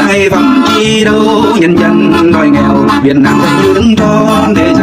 ngày phẩm chi đâu, nhân dân đói nghèo Việt Nam phải đứng cho thế